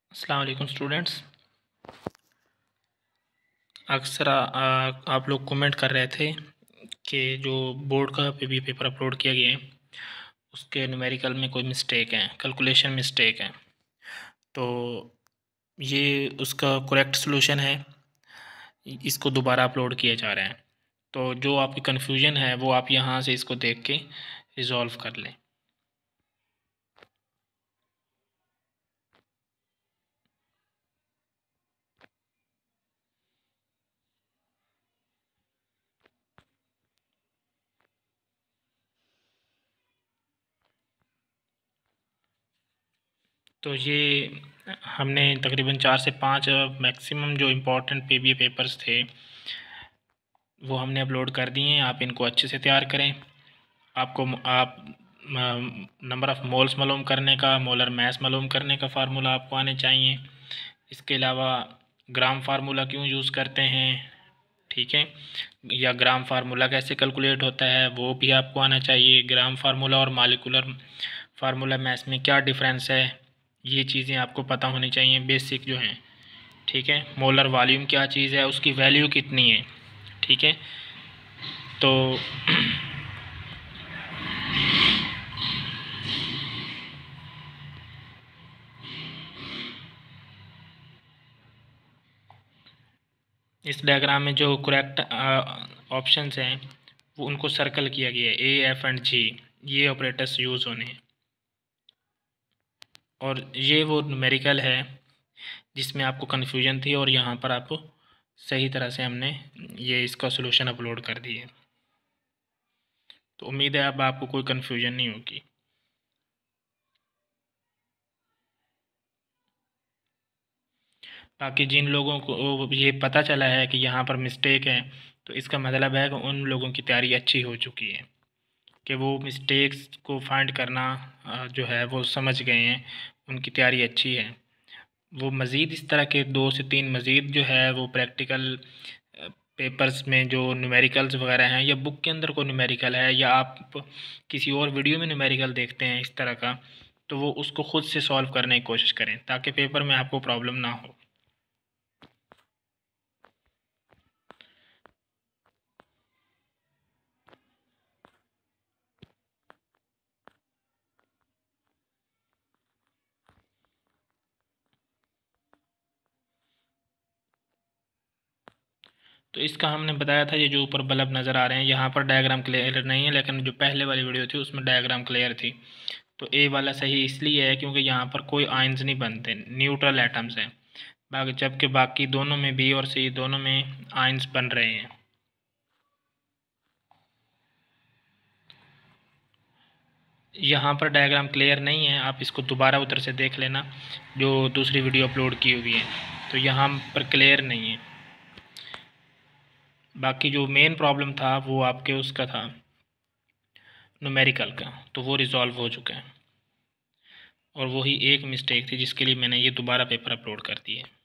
अस्सलाम वालेकुम स्टूडेंट्स। अक्सर आप लोग कमेंट कर रहे थे कि जो बोर्ड का भी पेपर अपलोड किया गया है उसके न्यूमेरिकल में कोई मिस्टेक है, कैलकुलेशन मिस्टेक है। तो ये उसका करेक्ट सलूशन है, इसको दोबारा अपलोड किया जा रहा है। तो जो आपकी कन्फ्यूजन है वो आप यहाँ से इसको देख के रिज़ॉल्व कर लें। तो ये हमने तकरीबन 4 से 5 मैक्सिमम जो इम्पोर्टेंट पीबीए पेपर्स थे वो हमने अपलोड कर दिए हैं। आप इनको अच्छे से तैयार करें। आपको आप नंबर ऑफ़ मोल्स मालूम करने का, मोलर मास मालूम करने का फार्मूला आपको आने चाहिए। इसके अलावा ग्राम फार्मूला क्यों यूज़ करते हैं, ठीक है, या ग्राम फार्मूला कैसे कैलकुलेट होता है वो भी आपको आना चाहिए। ग्राम फार्मूला और मॉलिक्यूलर फार्मूला मास में क्या डिफरेंस है, ये चीज़ें आपको पता होनी चाहिए, बेसिक जो हैं, ठीक है। मोलर वॉल्यूम क्या चीज़ है, उसकी वैल्यू कितनी है, ठीक है। तो इस डायग्राम में जो करेक्ट ऑप्शंस हैं वो उनको सर्कल किया गया है, ए, एफ एंड जी, ये ऑपरेटर्स यूज़ होने हैं। और ये वो न्यूमेरिकल है जिसमें आपको कन्फ्यूजन थी और यहाँ पर आपको सही तरह से हमने ये इसका सलूशन अपलोड कर दिए। तो उम्मीद है अब आपको कोई कन्फ्यूजन नहीं होगी। बाकी जिन लोगों को ये पता चला है कि यहाँ पर मिस्टेक है तो इसका मतलब है कि उन लोगों की तैयारी अच्छी हो चुकी है, कि वो मिस्टेक्स को फाइंड करना जो है वो समझ गए हैं, उनकी तैयारी अच्छी है। वो मज़ीद इस तरह के 2 से 3 मज़ीद जो है वो प्रैक्टिकल पेपर्स में जो न्यूमेरिकल्स वगैरह हैं, या बुक के अंदर कोई न्यूमेरिकल है, या आप किसी और वीडियो में न्यूमेरिकल देखते हैं इस तरह का, तो वो उसको ख़ुद से सॉल्व करने की कोशिश करें ताकि पेपर में आपको प्रॉब्लम ना हो। तो इसका हमने बताया था, ये जो ऊपर बल्ब नज़र आ रहे हैं यहाँ पर डायग्राम क्लियर नहीं है, लेकिन जो पहले वाली वीडियो थी उसमें डायग्राम क्लियर थी। तो ए वाला सही इसलिए है क्योंकि यहाँ पर कोई आयंस नहीं बनते, न्यूट्रल एटम्स हैं, बाकी जबकि बाकी दोनों में बी और सी दोनों में आयंस बन रहे हैं। यहाँ पर डायग्राम क्लियर नहीं है, आप इसको दोबारा उधर से देख लेना जो दूसरी वीडियो अपलोड की हुई है, तो यहाँ पर क्लियर नहीं है। बाकी जो मेन प्रॉब्लम था वो आपके उसका था न्यूमेरिकल का, तो वो रिज़ॉल्व हो चुका है। और वही एक मिस्टेक थी जिसके लिए मैंने ये दोबारा पेपर अपलोड कर दिए।